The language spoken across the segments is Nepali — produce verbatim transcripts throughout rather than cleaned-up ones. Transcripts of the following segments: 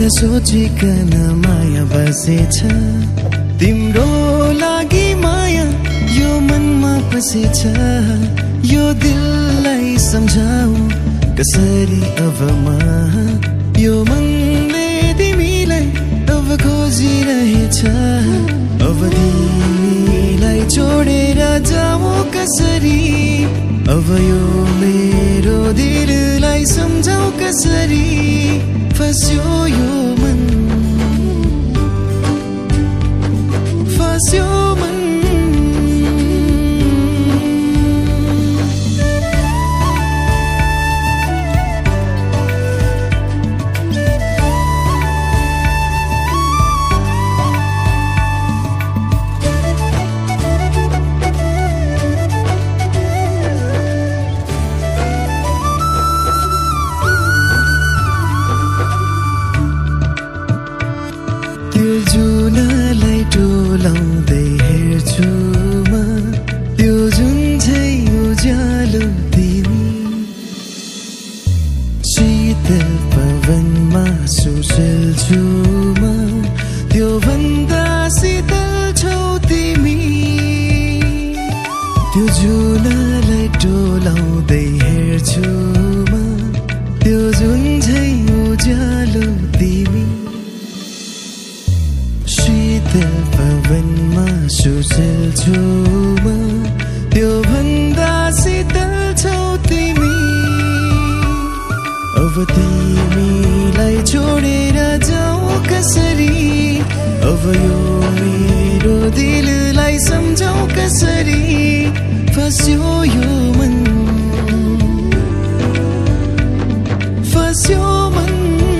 सोचिकन माया बसेछ तिम्रो लागि माया यो मनमा पसेछ यो दिललाई सम्झाऊ कसरी अब म यो मनले तिमीलाई अब खोजिरहेछ अब तिमीलाई छोडेर जाऊ कसरी अब यो मेरो दिललाई सम्झाऊ कसरी फस्यो यो मन फस्यो मन लाउँदै हेर्छु म त्यो जुन चाहिँ उज्यालो तिमी शीतल पवनमा सुल्झु म त्यो भन्दा शीतल छौ तिमी त्यो जुनलाई डोलाउँदै हेर्छु म त्यो जुन चाहिँ उज्यालो तिमी शीतल पवनमा सुल्झु म त्यो भन्दा शीतल छौ तिमी अब तिमीलाई छोडेर जाऊ कसरी अब यो मेरो दिललाई सम्झाऊ कसरी फस्यो यो मन फस्यो मन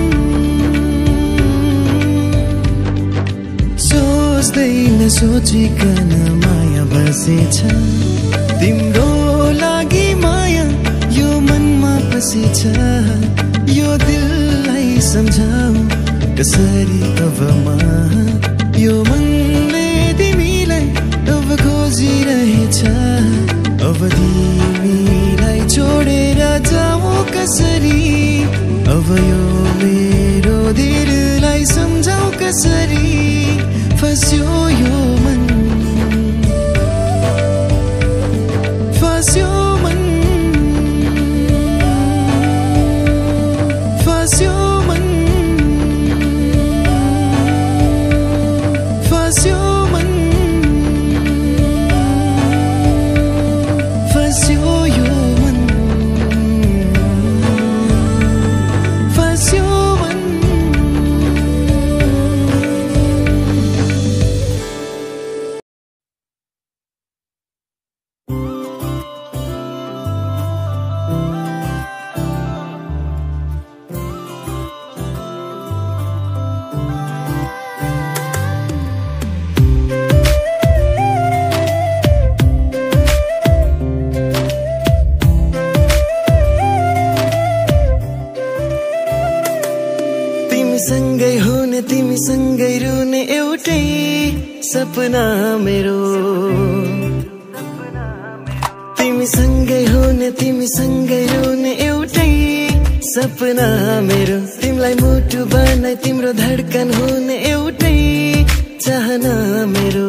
सोच्दैन सोचिकन माया बसेछ तिम्रो लागि माया यो मनमा पसेछ यो दिललाई सम्झाऊ कसरी अब म यो मनले तिमीलाई अब खोजिरहेछ अब तिमीलाई छोडेर जाऊ कसरी अब यो मेरो दिललाई सम्झाऊ कसरी फस्यो यो मन फस्यो मन फस्यो मन फस्यो मन फस्यो यो मन फस्यो सपना मेरो तिमी सँगै हुने तिमी सँगै रुने एउटै सपना मेरो तिमीलाई मुटु बनाई तिम्रो धड्कन हुने एउटै चाहना मेरो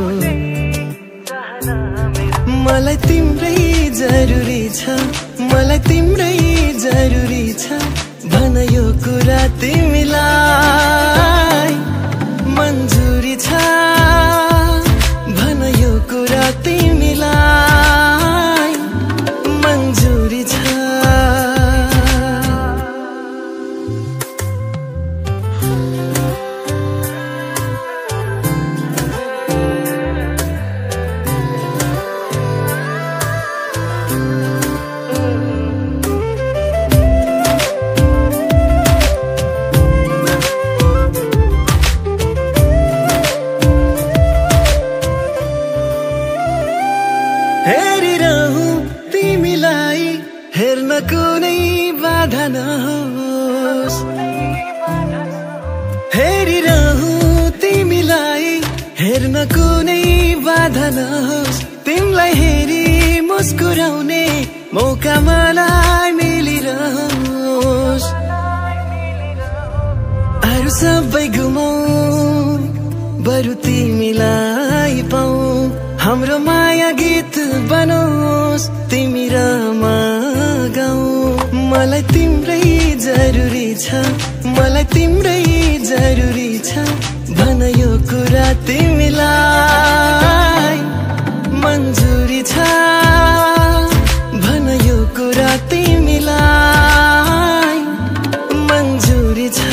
मलाई तिम्रै जरुरी छ मलाई तिम्रै जरुरी छ भन यो कुरा तिमीलाई मन्जुरी छ भन यो कुरा तिमीलाई मन्जुरी छ कुनै बाधा नहोस् हेरिरहु तिमीलाई हेर्न कुनै बाधा नहोस् तिमीलाई हेरी मुस्कुराउने मौका मलाई मिलिरहोस् अरू सबै गुमाऊ बरु तिमीलाई पाऊ हाम्रो माया गीत बनोस् तिमी र म गाऊ मलाई तिम्रै जरुरी छ मलाई तिम्रै जरुरी छ भन यो कुरा तिमीलाई मन्जुरी छ भन यो कुरा तिमीलाई मन्जुरी छ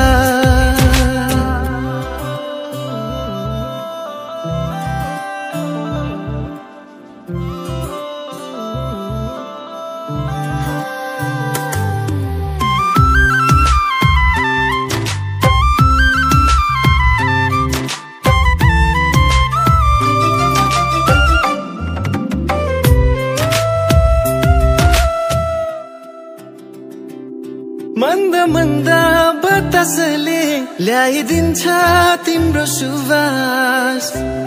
मन्दा बतासले ल्याइदिन्छ तिम्रो सुवास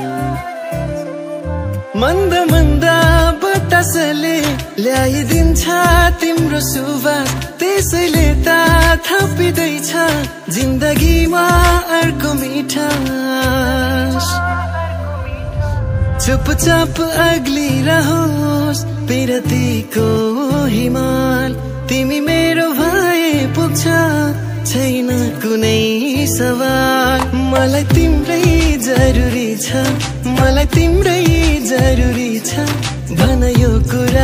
मन्दा मन्दा बतासले ल्याइदिन्छ तिम्रो सुवास त्यसैले त थपिँदैछ जिन्दगीमा अर्को मिठास चुपचाप अग्लिरहोस् पिरतीको हिमाल तिमी मेरो भए पुग्छ छैन कुनै सवाल मलाई तिम्रै जरुरी छ मलाई तिम्रै जरुरी छ भन यो कुरा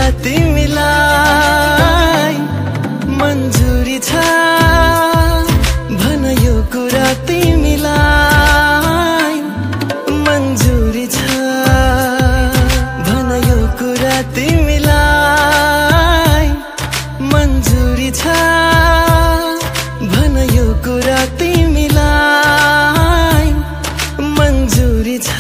तिमीलाई मन्जुरी छ भन यो कुरा तिमीलाई मन्जुरी छ भन यो कुरा तिमीलाई मन्जुरी छ भन यो कुरा तिमीलाई मन्जुरी छ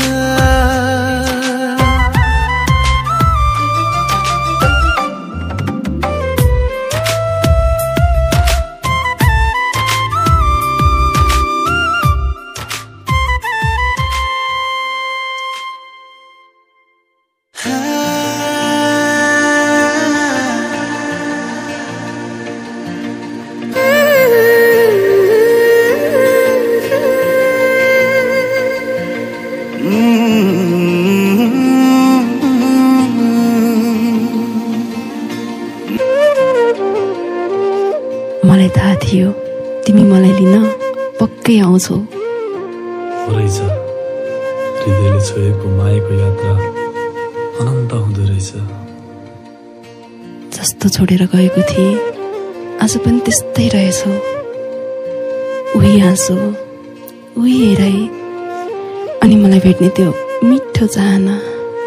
मलाई थाहा थियो तिमी मलाई लिन पक्कै आउँछौ रहेछ हृदयले छोएको मायाको यात्रा अनन्त हुँदो रहेछ जस्तो छोडेर गएको थिए आज पनि त्यस्तै रहेछौ उही आँसु उही हेराइ अनि मलाई भेट्ने त्यो मिठो चाहना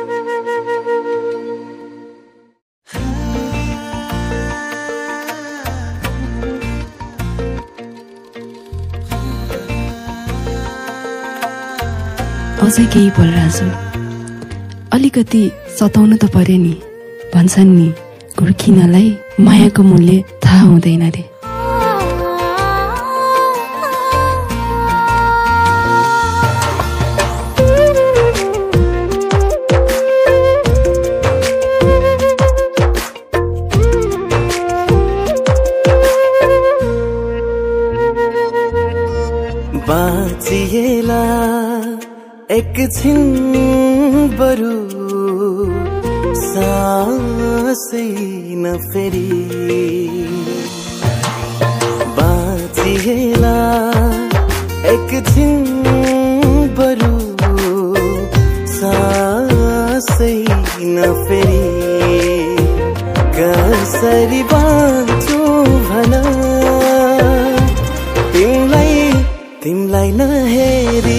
अझै केही पल राजु अलिकति सताउनु त पर्यो नि भन्छन् नि घुर्किनलाई मायाको मूल्य थाहा हुँदैन रे बाँचिएला एकछिन बरु सासै नफेरी बाँचिएला एकछिन बरु सासै नफेरी कसरी बाँच्छु भन तिमीलाई तिमीलाई नहेरी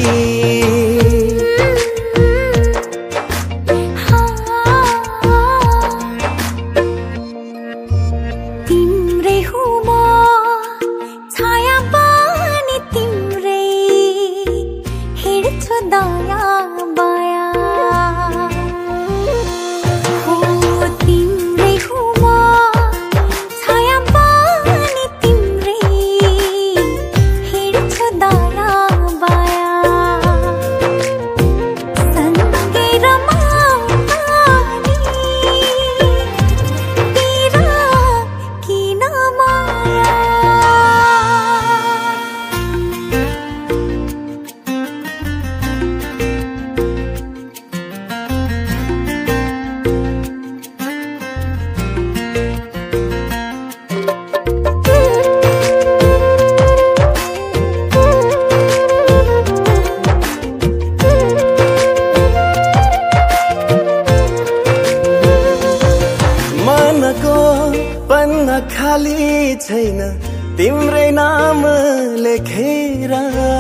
तिम्रै नाम लेखेर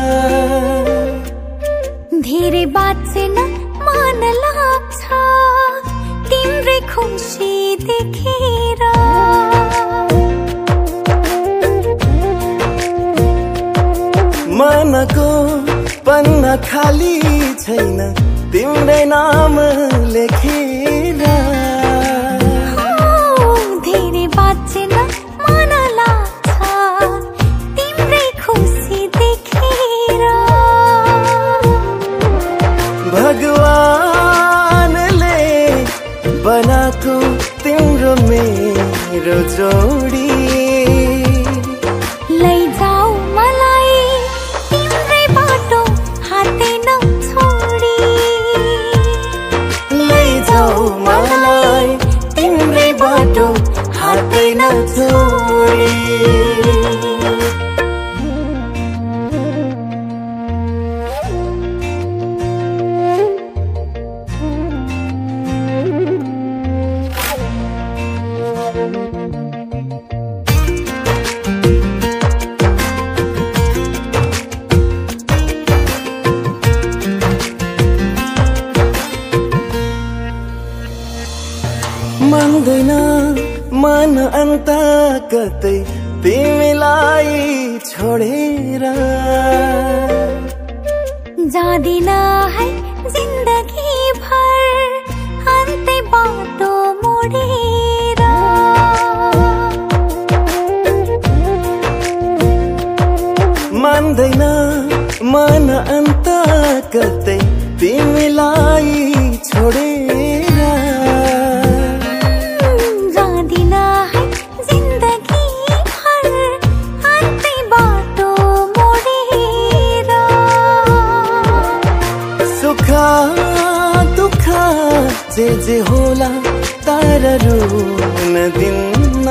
धेरै बाँचेन मन लाग्छ तिम्रै खुसी देखेर मनको पन्ना खाली छैन तिम्रै नाम लेखेर धेरै बाँचेन मन लाग्छ तिम्रै खुसी देखेर भगवानले बनाएको तिम्रो मेरो जोडी लैजाऊ मलाई तिम्रै बाटो हातै नछोडी लैजाऊ मलाई तिम्रै बाटो हातै नछोडी मान्दैन मन अन्त कतै तिमीलाई छोडेर जादिन है जिन्दगी भर अन्तै बाटो मोडेर मान्दैन मन अन्त कतै तिमीलाई छोडेर जादिन है जिन्दगी भर अन्तै बाटो मोडेर सुख दुःख जे जे होला तर रुन दिन्न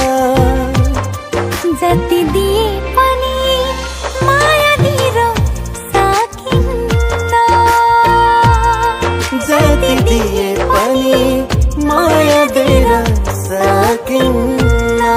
जति दिए पनि माया दिएर सकिन्न जति दिए पनि माया दिएर सकिन्न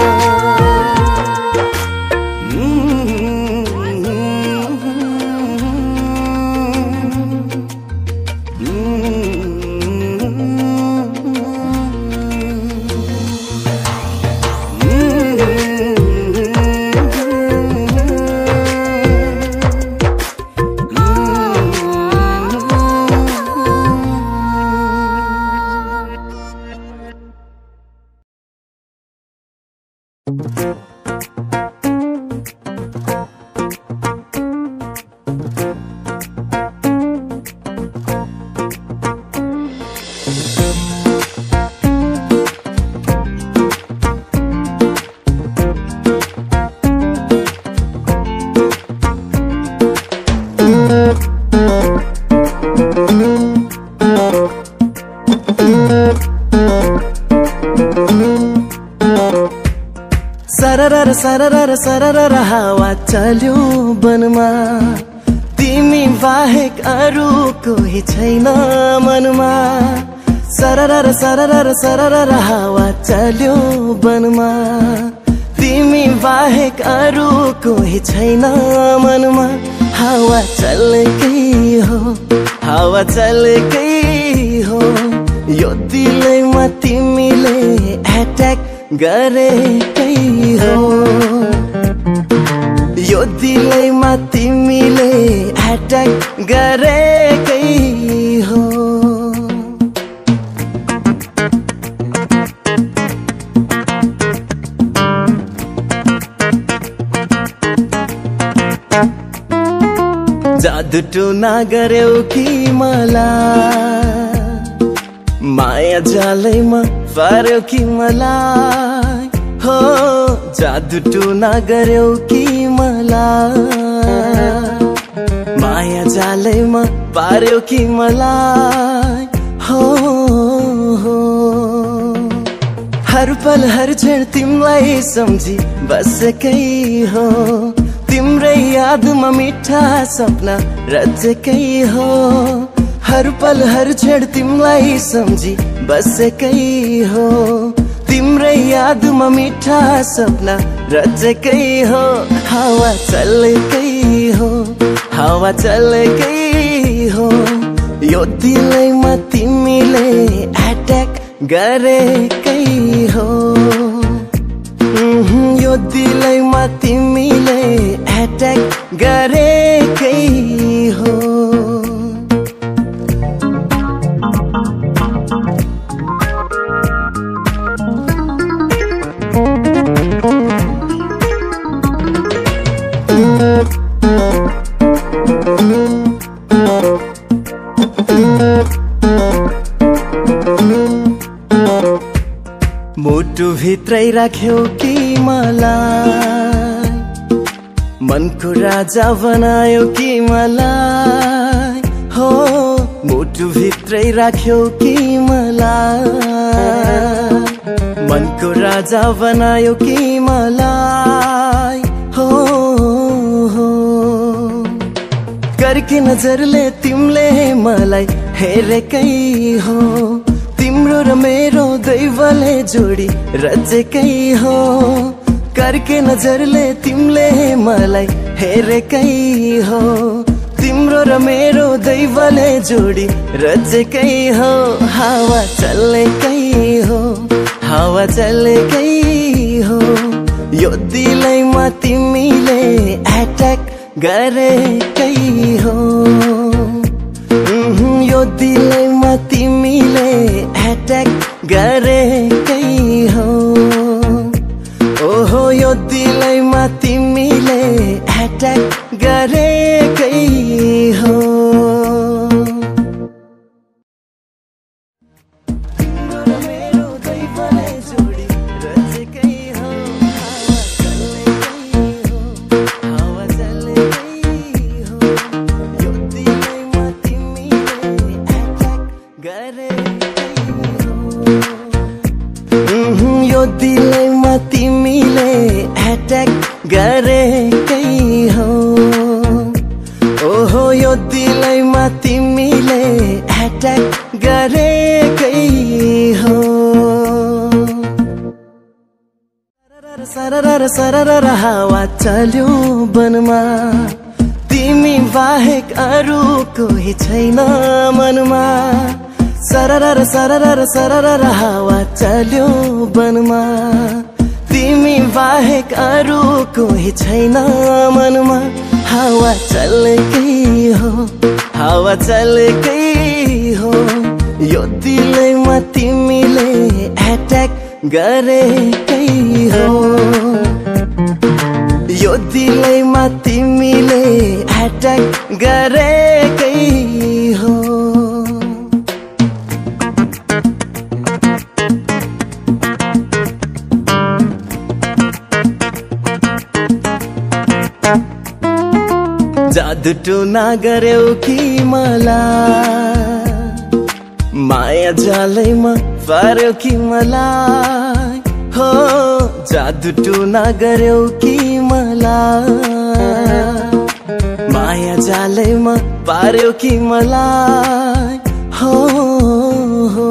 सरर सरर सरर हावा चल्यो वनमा तिमी बाहेक अरू कोही छैन मनमा सरर सरर सरर हावा चल्यो वनमा तिमी बाहेक अरू कोही छैन मनमा हावा चलेकै हो हावा चलेकै हो यो दिलैमा तिमीले एट्याक गरेकै हो यो दिलैमा तिमीले एट्याक गरेकै हो जादु टुना गर्यौ कि मलाई माया जालैमा पार्यौ कि मलाई हो जादु टुना गर्यौ कि मलाई माया जालैमा पार्यौ कि मलाई हो हो हर पल हर क्षण तिमीलाई सम्झी बसेकै हो तिम्रै यादमा मिठा सपना रचेकै हो हर पल हर क्षण तिमीलाई सम्झी बसेकै हो तिम्रै यादमा मिठा सपना रचेकै हो हावा चलेकै हो हावा चलेकै हो यो दिलैमा तिमीले एट्याक गरेकै हो यो दिलैमा तिमीले एट्याक गरेकै हो मुटु भित्रै राख्यौ कि मलाई मनको राजा बनायो कि मलाई हो मुटु भित्रै राख्यौ कि मलाई मनको राजा बनायो कि मलाई हो हो करके नजरले तिमीले मलाई हेरेकै हो तिम्रो र मेरो दैवले जोडी रचेकै हो करके नजरले तिमीले मलाई हेरेकै हो तिम्रो र मेरो दैवले जोडी रचेकै हो हावा चलेकै हो हावा चलेकै हो यो दिलैमा तिमीले एट्याक गरेकै हो यो दिलैमा तिमीले एट्याक गरेकै हो ओहो यो दिलैमा तिमीले एट्याक गरेकै हो दिलैमा तिमीले एट्याक गरेकै हो ओहो यो दिलैमा तिमीले एट्याक गरेकै हो सरर सरर हावा चल्यो वनमा तिमी बाहेक अरू कोही छैन मनमा सरर सरर सरर हावा चल्यो वनमा तिमी बाहेक अरू कोही छैन मनमा हावा चलेकै हो हावा चलेकै हो यो दिलैमा तिमीले एट्याक गरेकै हो यो दिलैमा तिमीले एट्याक गरेकै हो जादु टुना गर्यौ कि मलाई माया जालैमा पार्यौ कि मलाई हो जादु टुना गर्यौ कि मलाई माया जालैमा पार्यौ कि मलाई हो हो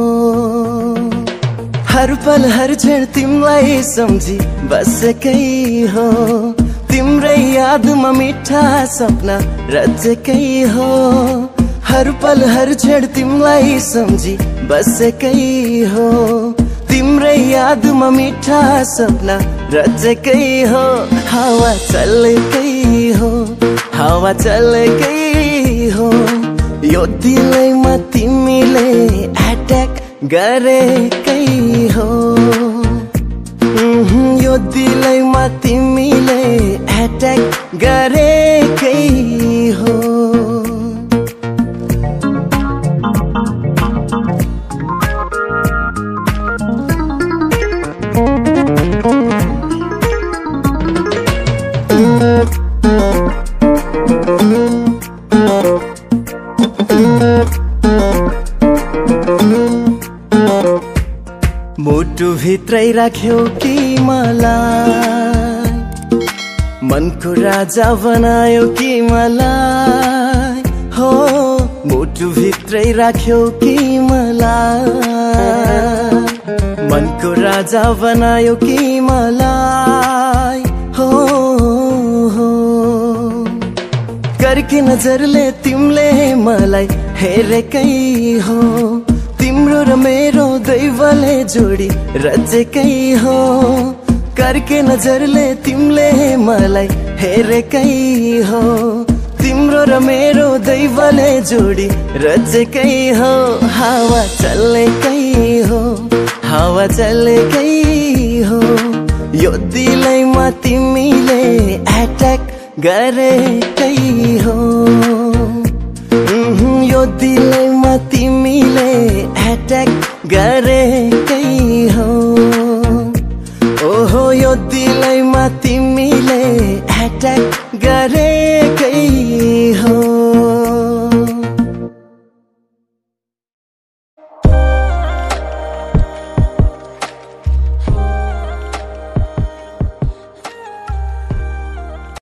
हर पल हर क्षण तिमीलाई सम्झी बसेकै हो तिम्रै यादमा मिठा सपना रचेकै हो हर पल हर क्षण तिमीलाई सम्झी बसेकै हो तिम्रै यादमा मिठा सपना रचेकै हो हावा चलेकै हो हावा चलेकै हो यो दिलैमा तिमीले एट्याक गरेकै हो यो दिलैमा तिमीले एट्याक गरेकै हो मुटु भित्रै राख्यौ कि मलाई मनको राजा बनायो कि मलाई हो मुटु भित्रै राख्यौ कि मलाई मनको राजा बनायो कि मलाई हो, हो। करके नजरले तिमीले मलाई हेरेकै हो, तिम्रो र मेरो दैवले जोडी रचेकै हो। करके नजरले तिमीले मलाई हेरेकै हो, तिम्रो र मेरो दैवले जोडी रचेकै हो। हावा चलेकै हो, हावा चलेकै हो, यो दिलैमा तिमीले एट्याक गरेकै हो। यो दिलैमा तिमीले एट्याक गरेकै